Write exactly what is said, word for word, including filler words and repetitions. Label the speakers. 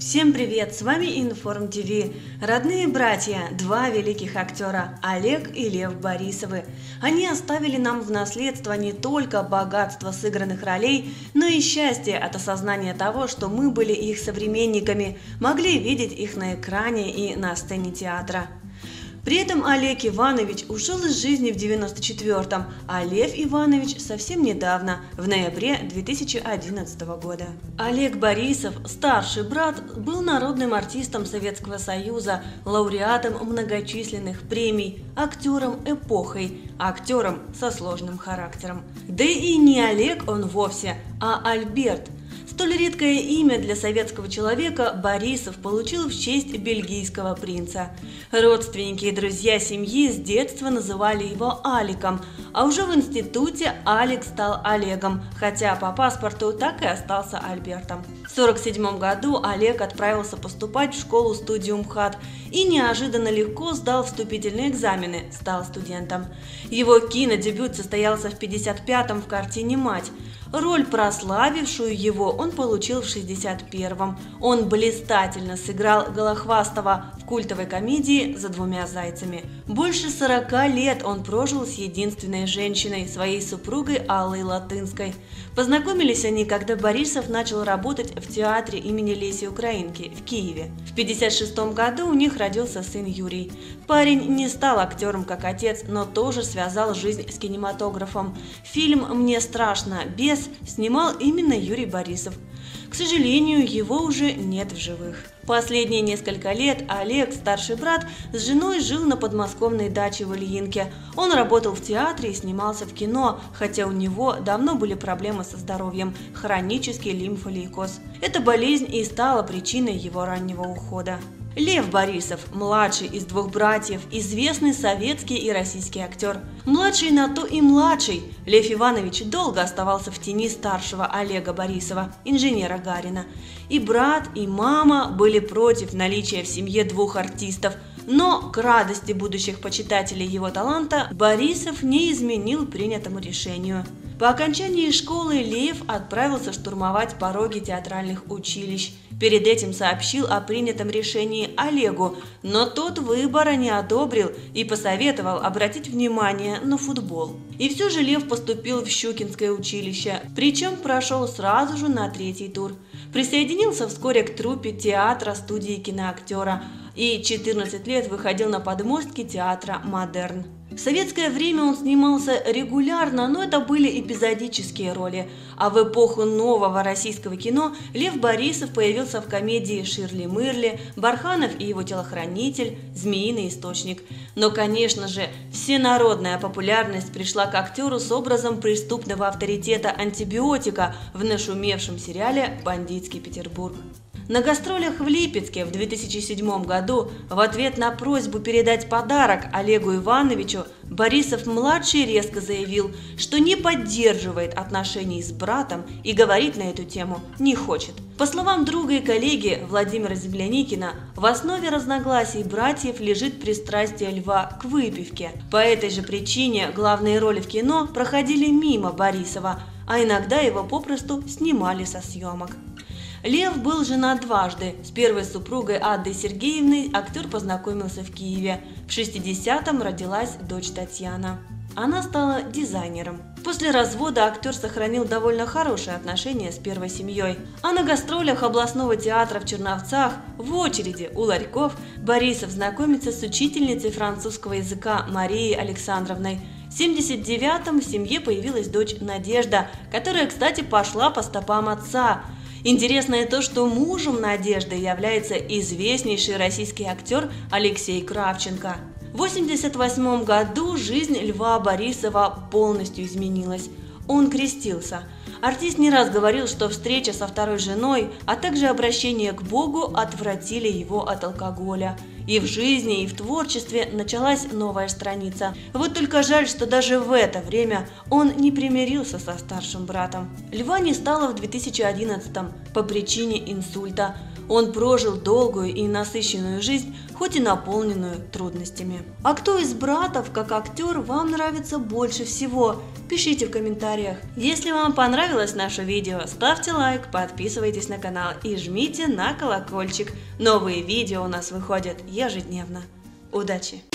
Speaker 1: Всем привет, с вами Информ ТВ. Родные братья, два великих актера, Олег и Лев Борисовы. Они оставили нам в наследство не только богатство сыгранных ролей, но и счастье от осознания того, что мы были их современниками, могли видеть их на экране и на сцене театра. При этом Олег Иванович ушел из жизни в девяносто четвёртом, а Лев Иванович совсем недавно, в ноябре две тысячи одиннадцатого года. Олег Борисов, старший брат, был народным артистом Советского Союза, лауреатом многочисленных премий, актером эпохой, актером со сложным характером. Да и не Олег он вовсе, а Альберт. Столь редкое имя для советского человека Борисов получил в честь бельгийского принца. Родственники и друзья семьи с детства называли его Аликом, а уже в институте Алик стал Олегом, хотя по паспорту так и остался Альбертом. В сорок седьмом году Олег отправился поступать в школу-студию МХАТ и неожиданно легко сдал вступительные экзамены, стал студентом. Его кинодебют состоялся в пятьдесят пятом в картине «Мать». Роль, прославившую его, он получил в шестьдесят первом. Он блистательно сыграл Голохвастова в культовой комедии «За двумя зайцами». Больше сорока лет он прожил с единственной женщиной, своей супругой Аллой Латынской. Познакомились они, когда Борисов начал работать в театре имени Леси Украинки в Киеве. В пятьдесят шестом году у них родился сын Юрий. Парень не стал актером как отец, но тоже связал жизнь с кинематографом. Фильм «Мне страшно. Бес» снимал именно Юрий Борисов. К сожалению, его уже нет в живых. Последние несколько лет Олег, старший брат, с женой жил на подмосковной даче в Ильинке. Он работал в театре и снимался в кино, хотя у него давно были проблемы со здоровьем – хронический лимфолейкоз. Эта болезнь и стала причиной его раннего ухода. Лев Борисов, младший из двух братьев, известный советский и российский актер. Младший на то и младший. Лев Иванович долго оставался в тени старшего Олега Борисова, инженера Гарина. И брат, и мама были против наличия в семье двух артистов. Но, к радости будущих почитателей его таланта, Борисов не изменил принятому решению. По окончании школы Лев отправился штурмовать пороги театральных училищ. Перед этим сообщил о принятом решении Олегу, но тот выбора не одобрил и посоветовал обратить внимание на футбол. И все же Лев поступил в Щукинское училище, причем прошел сразу же на третий тур. Присоединился вскоре к труппе театра студии киноактера и четырнадцать лет выходил на подмостки театра «Модерн». В советское время он снимался регулярно, но это были эпизодические роли. А в эпоху нового российского кино Лев Борисов появился в комедии «Ширли-мырли», «Барханов и его телохранитель», «Змеиный источник». Но, конечно же, всенародная популярность пришла к актеру с образом преступного авторитета антибиотика в нашумевшем сериале «Бандитский Петербург». На гастролях в Липецке в две тысячи седьмом году в ответ на просьбу передать подарок Олегу Ивановичу Борисов-младший резко заявил, что не поддерживает отношений с братом и говорить на эту тему не хочет. По словам друга и коллеги Владимира Земляникина, в основе разногласий братьев лежит пристрастие Льва к выпивке. По этой же причине главные роли в кино проходили мимо Борисова, а иногда его попросту снимали со съемок. Лев был женат дважды. С первой супругой Аддой Сергеевной актер познакомился в Киеве. В шестидесятом родилась дочь Татьяна. Она стала дизайнером. После развода актер сохранил довольно хорошие отношения с первой семьей. А на гастролях областного театра в Черновцах в очереди у ларьков Борисов знакомится с учительницей французского языка Марией Александровной. В семьдесят девятом в семье появилась дочь Надежда, которая, кстати, пошла по стопам отца. Интересно то, что мужем Надежды является известнейший российский актер Алексей Кравченко. В восемьдесят восьмом году жизнь Льва Борисова полностью изменилась. Он крестился. Артист не раз говорил, что встреча со второй женой, а также обращение к Богу отвратили его от алкоголя. И в жизни, и в творчестве началась новая страница. Вот только жаль, что даже в это время он не примирился со старшим братом. Льва не стало в две тысячи одиннадцатом по причине инсульта. Он прожил долгую и насыщенную жизнь, хоть и наполненную трудностями. А кто из братов, как актер, вам нравится больше всего? Пишите в комментариях. Если вам понравилось наше видео, ставьте лайк, подписывайтесь на канал и жмите на колокольчик. Новые видео у нас выходят ежедневно. Удачи!